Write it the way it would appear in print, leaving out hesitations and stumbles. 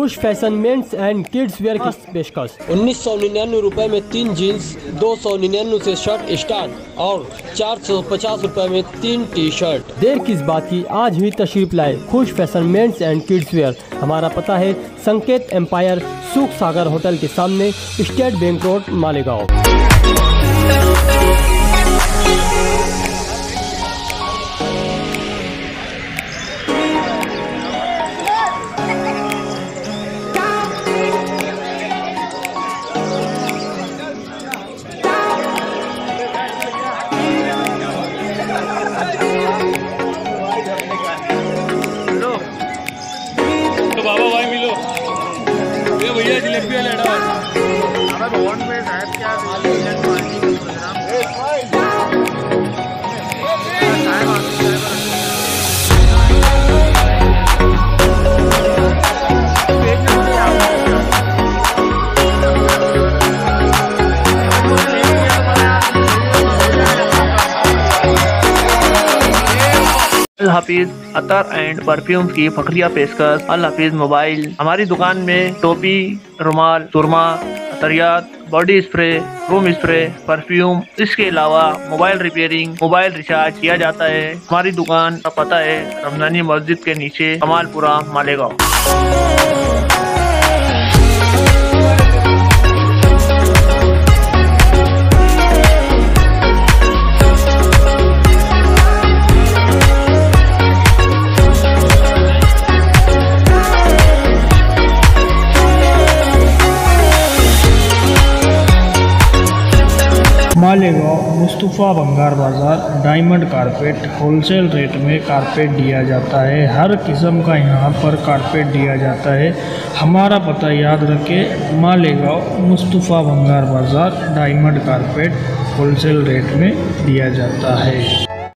खुश fashion men's and kids wear की पेशकश। 1999 रुपए में 3 जीन्स, 299 से शर्ट स्टार्ट और 450 रुपए में 3 टी शर्ट। देर किस बात की, आज ही तशरीफ लाए Khush fashion men's and kids wear. हमारा पता है संकेत एम्पायर सुख सागर होटल के सामने, स्टेट बैंक रोड, मालेगांव। तो बाबा भाई मिलो, ये भैया जलेबी वाले भवन में शायद क्या अल हफीज अतर एंड परफ्यूम्स की फखरिया पेशकश। अल हफीज मोबाइल, हमारी दुकान में टोपी, रुमाल, सुरमा, अतरियात, body spray, room spray, perfume, इसके अलावा मोबाइल रिपेयरिंग, मोबाइल रिचार्ज किया जाता है। हमारी दुकान का पता है रमजानी मस्जिद के नीचे, Kamalpura, Malegaon. Malegaon Mustafa Bhangar Bazaar, diamond carpet wholesale rate में कारपेट दिया जाता है। हर किस्म का यहाँ पर कारपेट दिया जाता है। हमारा पता याद रखें, Malegaon Mustafa Bhangar Bazaar, diamond carpet wholesale rate में दिया जाता है।